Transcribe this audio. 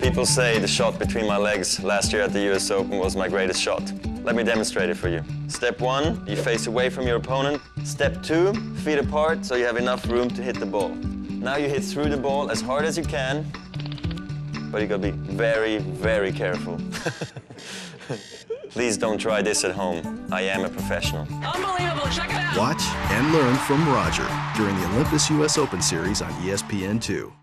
People say the shot between my legs last year at the US Open was my greatest shot. Let me demonstrate it for you. Step 1, you face away from your opponent. Step 2, feet apart so you have enough room to hit the ball. Now you hit through the ball as hard as you can, but you gotta be very, very careful. Please don't try this at home. I am a professional. Unbelievable, check it out! Watch and learn from Roger during the Olympus US Open Series on ESPN2.